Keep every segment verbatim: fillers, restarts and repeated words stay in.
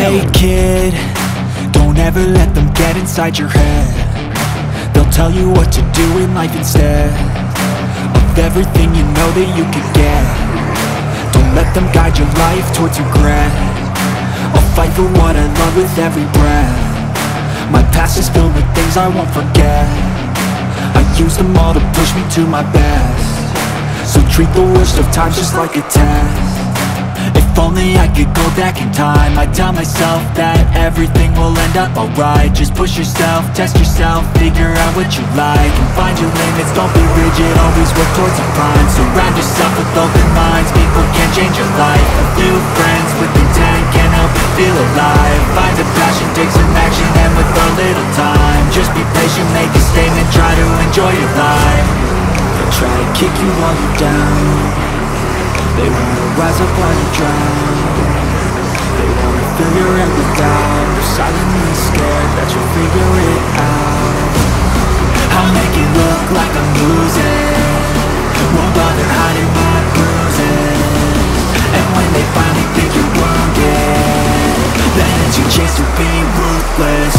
Hey kid, don't ever let them get inside your head. They'll tell you what to do in life instead of everything you know that you could get. Don't let them guide your life towards regret. I'll fight for what I love with every breath. My past is filled with things I won't forget. I use them all to push me to my best. So treat the worst of times just like a test. If only I could go back in time, I'd tell myself that everything will end up alright. Just push yourself, test yourself, figure out what you like, and find your limits, don't be rigid, always work towards a prime. Surround yourself with open minds, people can change your life. A few friends with intent can't help you feel alive. Find a passion, take some action, and with a little time, just be patient, make a statement, try to enjoy your life. They'll try to kick you while you're down. They wanna rise up while you drown. They wanna fill your head with doubt. They're silently scared that you'll figure it out. I'll make it look like I'm losing, won't bother hiding my bruises. And when they finally think you're wounded, then it's your chance to be ruthless.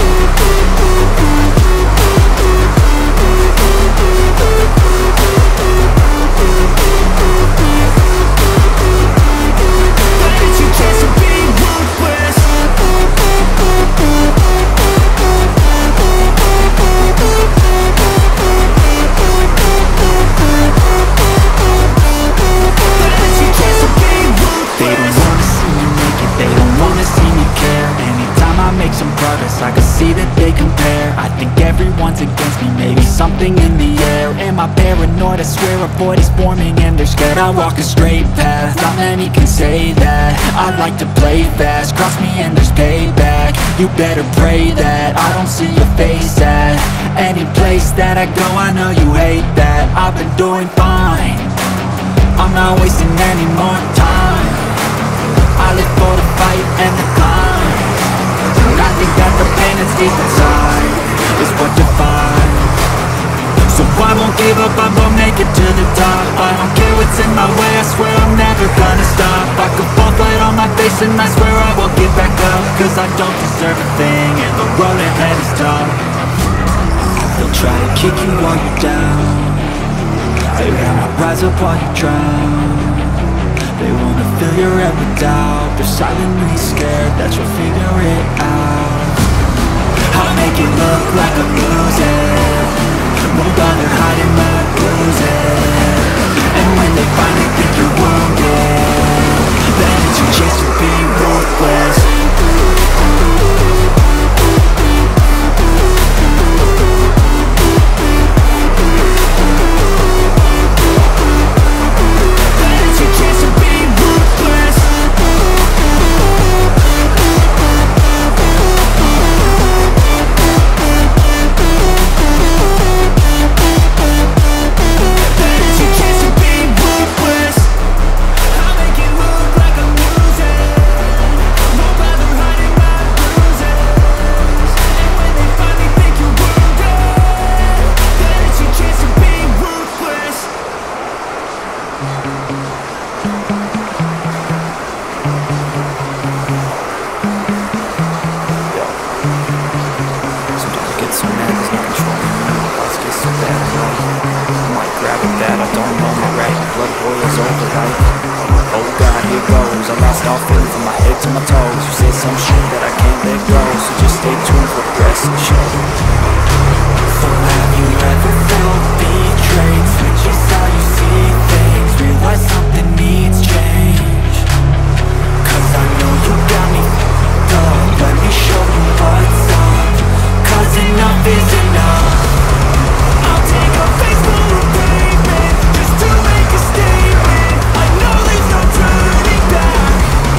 I can see that they compare. I think everyone's against me, maybe something in the air. Am I paranoid? I swear a void is forming and they're scared. I walk a straight path, not many can say that. I like to play fast, cross me and there's payback. You better pray that I don't see your face at any place that I go. I know you hate that. I've been doing fine, I'm not wasting any more time. I live for the fight and the climb. I think that the pain that's deep inside is what defines. So I won't give up, I won't make it to the top. I don't care what's in my way, I swear I'm never gonna stop. I could fall flat on my face and I swear I won't get back up, cause I don't deserve a thing and the road ahead is tough. They'll try to kick you while you're down. They wanna rise up while you drown. They wanna fill your head with doubt. They're silently scared that you'll figure it out. I'll make it look like I'm losing, won't bother hiding my bruises. And when they finally think you're wounded, then it's your chance to be ruthless.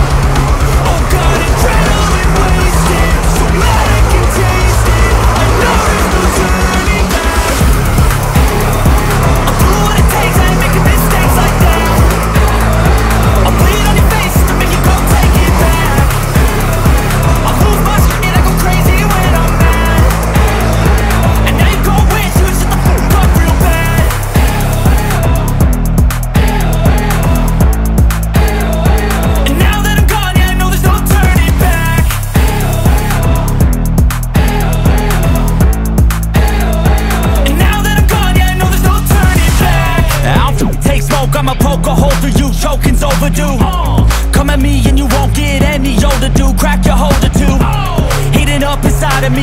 I know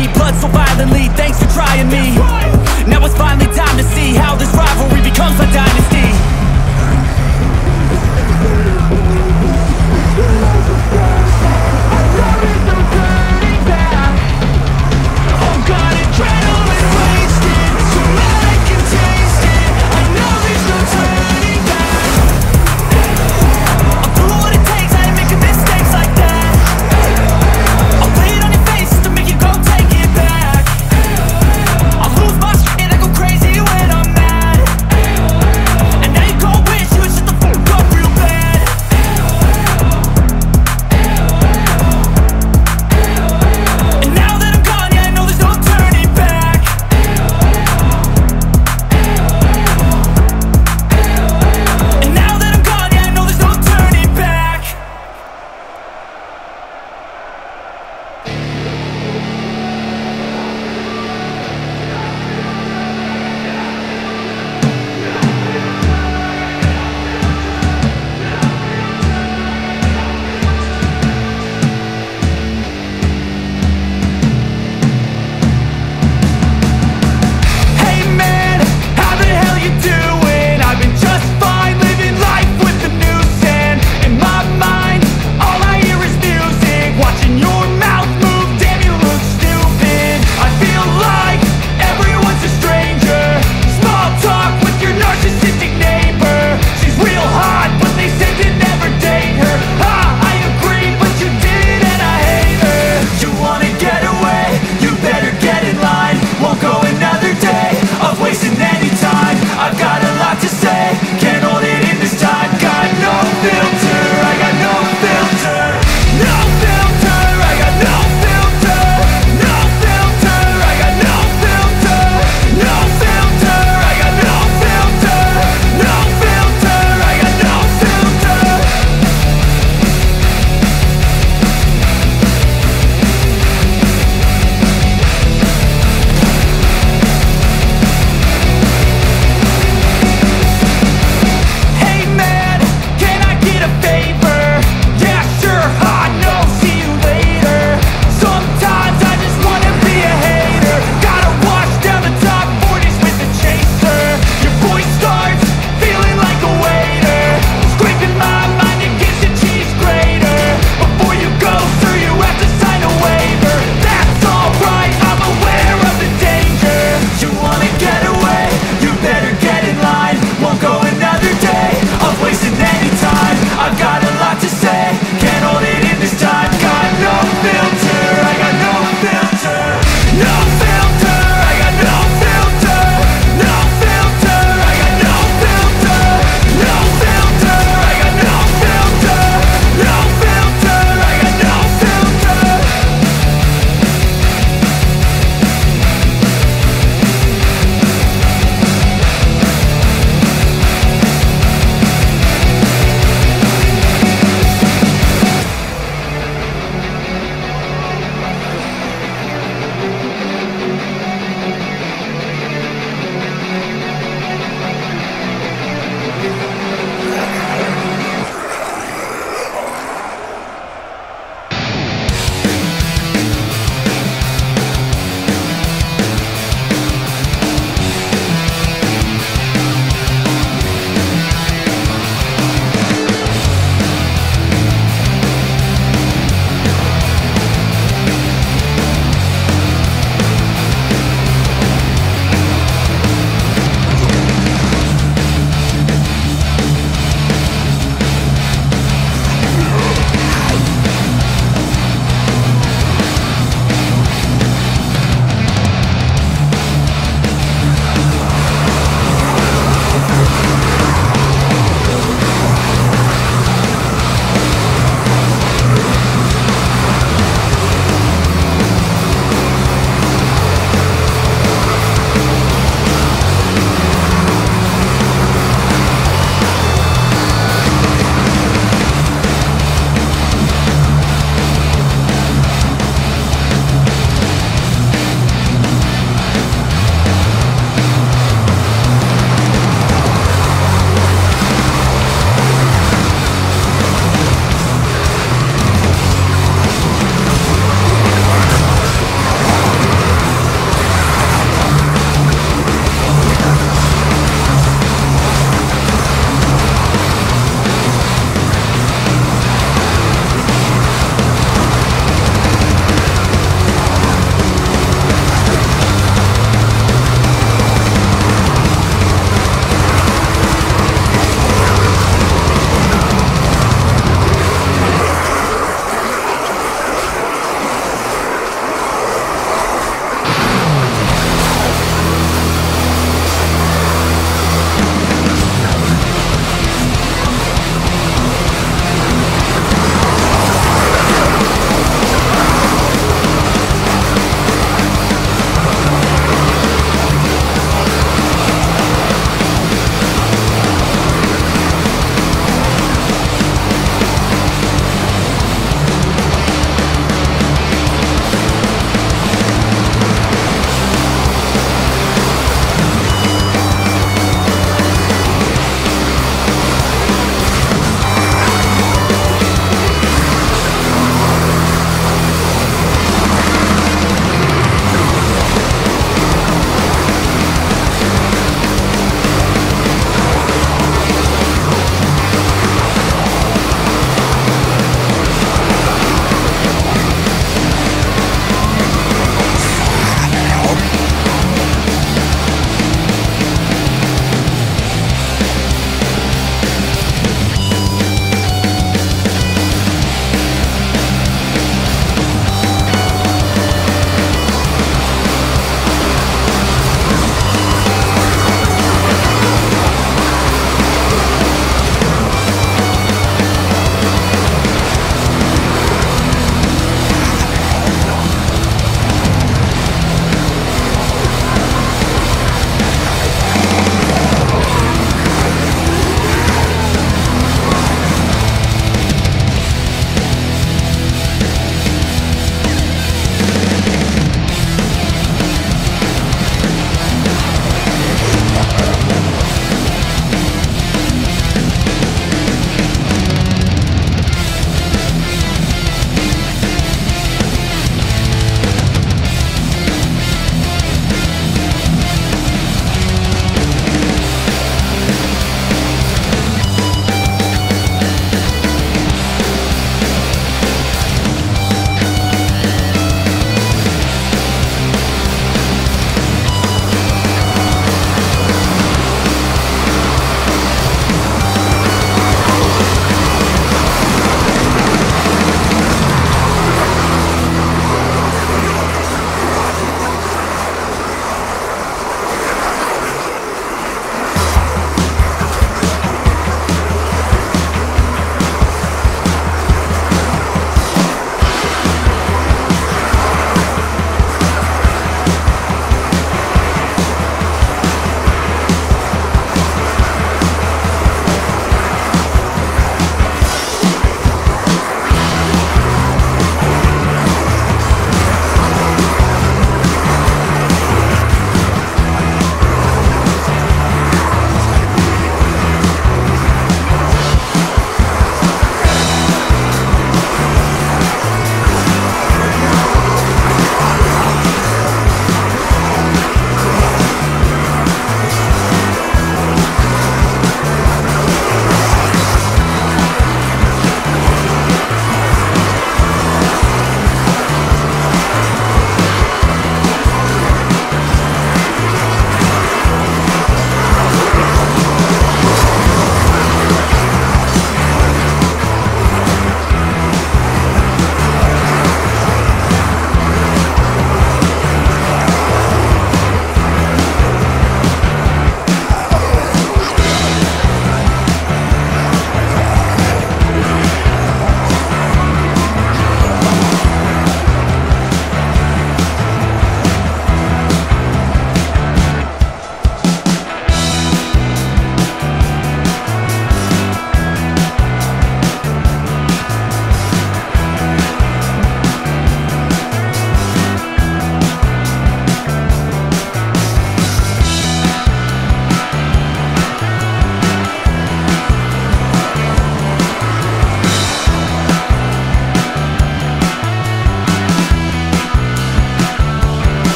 me, blood so violently, thanks for trying me. Now it's finally time to see how this rivalry becomes a dynasty. I've got adrenaline wasted, so mad I can taste it. I know there's no turning back. I'll do what it takes, I ain't making mistakes like that. I'll lay it on your face just to make you go take it back. I'll lose my shit and I go crazy when I'm mad. And now you gon' wish you would shut the fuck up real bad. And now that I'm gone, yeah, I know there's no turning back. And now that I'm gone, yeah, I know there's no turning back. Hey man, how the hell you doing?